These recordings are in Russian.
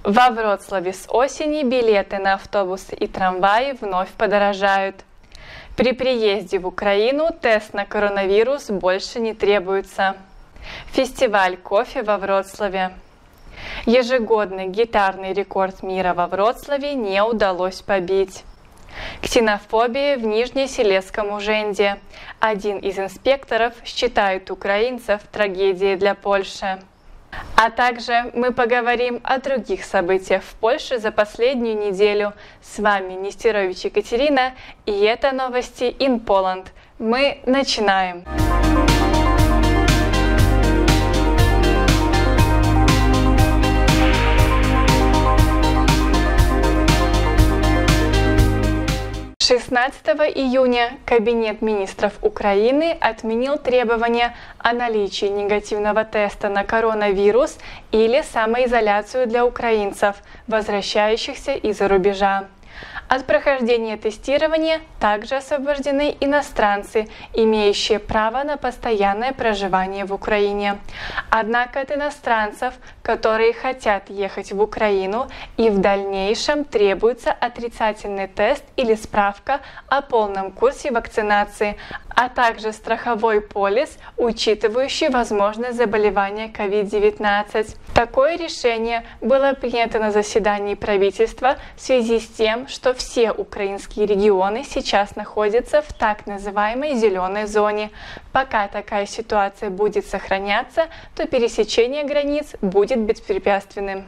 Во Вроцлаве с осени билеты на автобусы и трамваи вновь подорожают. При приезде в Украину тест на коронавирус больше не требуется. Фестиваль кофе во Вроцлаве. Ежегодный гитарный рекорд мира во Вроцлаве не удалось побить. Ксенофобия в Нижнесилезском Уженде. Один из инспекторов считает украинцев трагедией для Польши. А также мы поговорим о других событиях в Польше за последнюю неделю. С вами Нестерович Екатерина, и это новости in Poland. Мы начинаем! 16 июня Кабинет министров Украины отменил требование о наличии негативного теста на коронавирус или самоизоляцию для украинцев, возвращающихся из-за рубежа. От прохождения тестирования также освобождены иностранцы, имеющие право на постоянное проживание в Украине. Однако от иностранцев, которые хотят ехать в Украину, и в дальнейшем требуется отрицательный тест или справка о полном курсе вакцинации, а также страховой полис, учитывающий возможность заболевания COVID-19. Такое решение было принято на заседании правительства в связи с тем, что все украинские регионы сейчас находятся в так называемой зеленой зоне. Пока такая ситуация будет сохраняться, то пересечение границ будет беспрепятственным.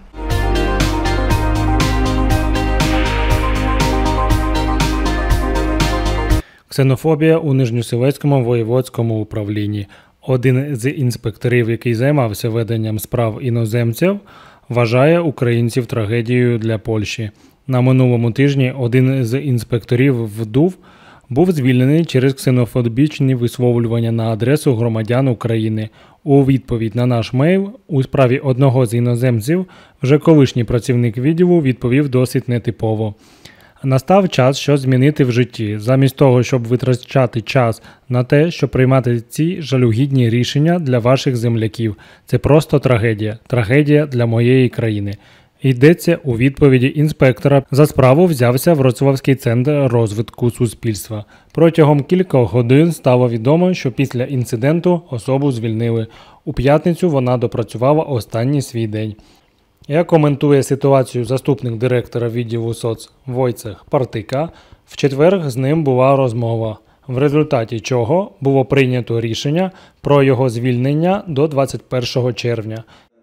Ксенофобія у Нижньосилезькому воєводському управлінні. Один з інспекторів, який займався веденням справ іноземців, вважає українців трагедією для Польщі. На минулому тижні один з інспекторів ВДУ був звільнений через ксенофобічні висловлювання на адресу громадян України. У відповідь на наш мейл у справі одного з іноземців вже колишній працівник відділу відповів досить нетипово. Настав час щось змінити в житті, замість того, щоб витрачати час на те, щоб приймати ці жалюгідні рішення для ваших земляків. Це просто трагедія. Трагедія для моєї країни. Йдеться у відповіді інспектора. За справу взявся Вроцлавський центр розвитку суспільства. Протягом кількох годин стало відомо, що після інциденту особу звільнили. У п'ятницю вона допрацювала останній свій день. Як коментує ситуацію заступник директора відділу СОЦ Войцех Партика, в четвер з ним була розмова, в результаті чого було прийнято рішення про його звільнення до 21 червня.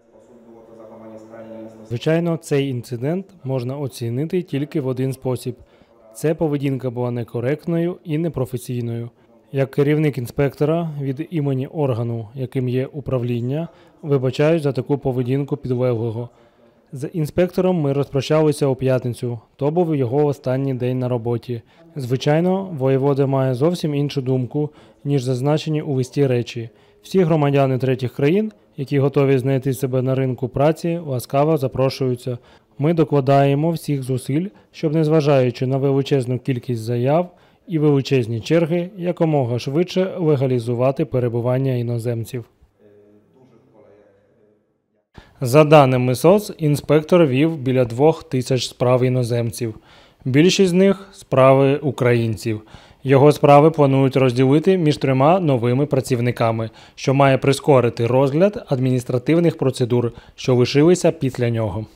Звичайно, цей інцидент можна оцінити тільки в один спосіб. Ця поведінка була некоректною і непрофесійною. Як керівник інспектора від імені органу, яким є управління, вибачаюсь за таку поведінку підлеглого. З інспектором ми розпрощалися у п'ятницю, то був його останній день на роботі. Звичайно, воєвода має зовсім іншу думку, ніж зазначені у листі речі. Всі громадяни третіх країн, які готові знайти себе на ринку праці, ласкаво запрошуються. Ми докладаємо всіх зусиль, щоб, незважаючи на величезну кількість заяв і величезні черги, якомога швидше легалізувати перебування іноземців. За даними СОЦ, інспектор вів біля 2000 справ іноземців. Більшість з них – справи українців. Його справи планують розділити між 3 новими працівниками, що має прискорити розгляд адміністративних процедур, що лишилися після нього.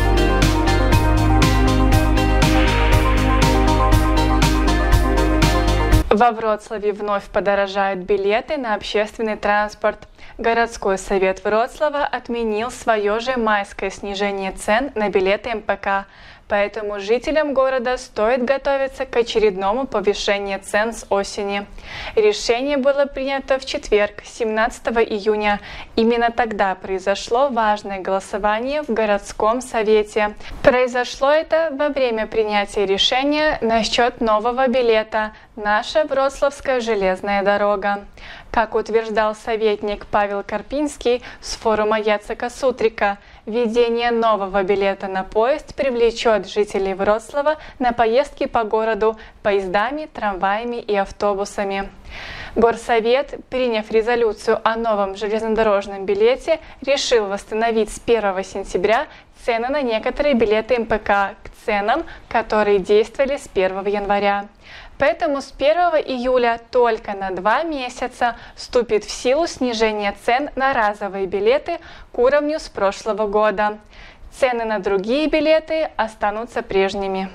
Во Вроцлаве вновь подорожают билеты на общественный транспорт. Городской совет Вроцлава отменил свое же майское снижение цен на билеты МПК, поэтому жителям города стоит готовиться к очередному повышению цен с осени. Решение было принято в четверг, 17 июня. Именно тогда произошло важное голосование в городском совете. Произошло это во время принятия решения насчет нового билета «Наша Вроцлавская железная дорога». Как утверждал советник Павел Карпинский с форума Яцека Сутрика, введение нового билета на поезд привлечет жителей Вроцлава на поездки по городу поездами, трамваями и автобусами. Горсовет, приняв резолюцию о новом железнодорожном билете, решил восстановить с 1 сентября цены на некоторые билеты МПК к ценам, которые действовали с 1 января. Поэтому с 1 июля только на 2 месяца вступит в силу снижение цен на разовые билеты к уровню с прошлого года. Цены на другие билеты останутся прежними.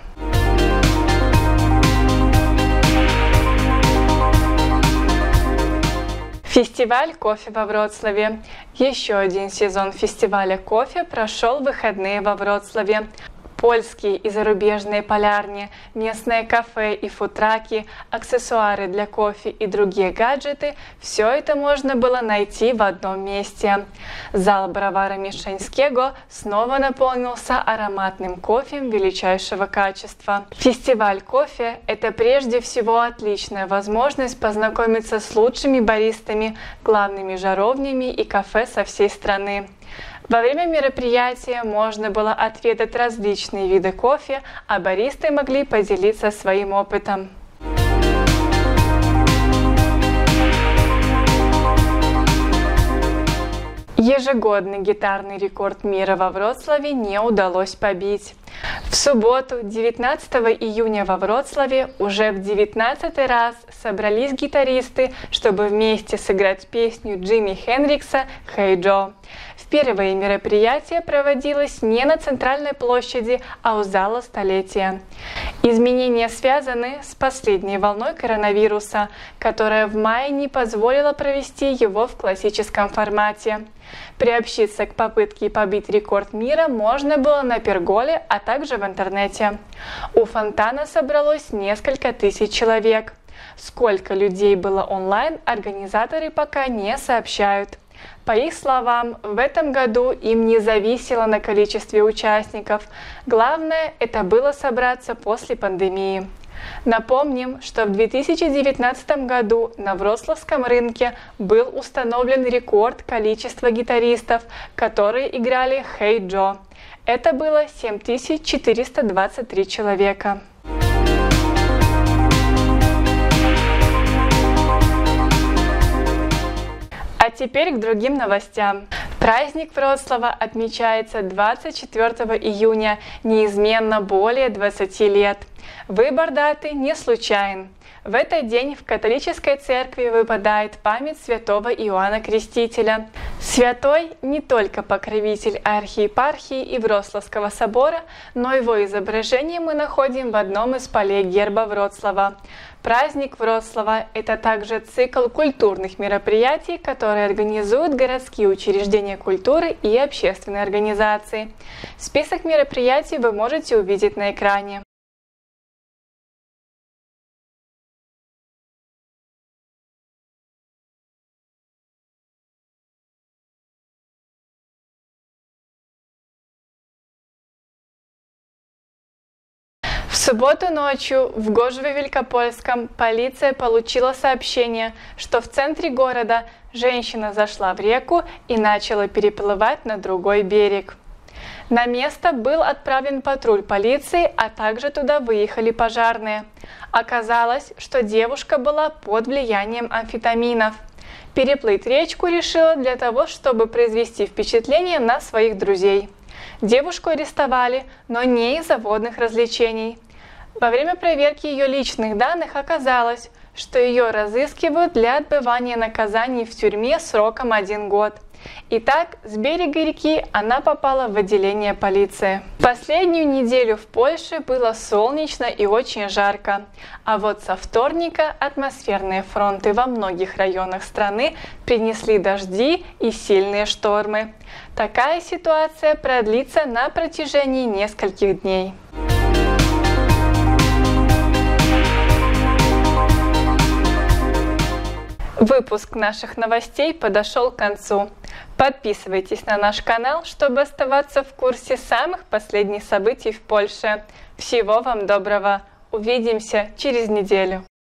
Фестиваль кофе во Вроцлаве. Еще один сезон фестиваля кофе прошел в выходные во Вроцлаве. Польские и зарубежные полярни, местные кафе и фудтраки, аксессуары для кофе и другие гаджеты – все это можно было найти в одном месте. Зал бровара Мишенскего снова наполнился ароматным кофе величайшего качества. Фестиваль кофе – это прежде всего отличная возможность познакомиться с лучшими баристами, главными жаровнями и кафе со всей страны. Во время мероприятия можно было отведать различные виды кофе, а баристы могли поделиться своим опытом. Ежегодный гитарный рекорд мира во Вроцлаве не удалось побить. В субботу, 19 июня во Вроцлаве уже в 19-й раз собрались гитаристы, чтобы вместе сыграть песню Джимми Хендрикса «Hey Joe». Впервые мероприятие проводилось не на центральной площади, а у зала столетия. Изменения связаны с последней волной коронавируса, которая в мае не позволила провести его в классическом формате. Приобщиться к попытке побить рекорд мира можно было на перголе, а также в интернете. У фонтана собралось несколько тысяч человек. Сколько людей было онлайн, организаторы пока не сообщают. По их словам, в этом году им не зависело на количестве участников. Главное, это было собраться после пандемии. Напомним, что в 2019 году на Вроцлавском рынке был установлен рекорд количества гитаристов, которые играли «Hey Joe». Это было 7423 человека. А теперь к другим новостям. Праздник Вроцлава отмечается 24 июня, неизменно более 20 лет. Выбор даты не случайен. В этот день в католической церкви выпадает память святого Иоанна Крестителя. Святой не только покровитель архиепархии и Вроцлавского собора, но его изображение мы находим в одном из полей герба Вроцлава. Праздник Вроцлава – это также цикл культурных мероприятий, которые организуют городские учреждения культуры и общественные организации. Список мероприятий вы можете увидеть на экране. В субботу ночью в Гожве-Великопольском полиция получила сообщение, что в центре города женщина зашла в реку и начала переплывать на другой берег. На место был отправлен патруль полиции, а также туда выехали пожарные. Оказалось, что девушка была под влиянием амфетаминов. Переплыть речку решила для того, чтобы произвести впечатление на своих друзей. Девушку арестовали, но не из-за водных развлечений. Во время проверки ее личных данных оказалось, что ее разыскивают для отбывания наказаний в тюрьме сроком 1 год. Итак, с берега реки она попала в отделение полиции. Последнюю неделю в Польше было солнечно и очень жарко. А вот со вторника атмосферные фронты во многих районах страны принесли дожди и сильные штормы. Такая ситуация продлится на протяжении нескольких дней. Выпуск наших новостей подошел к концу. Подписывайтесь на наш канал, чтобы оставаться в курсе самых последних событий в Польше. Всего вам доброго! Увидимся через неделю!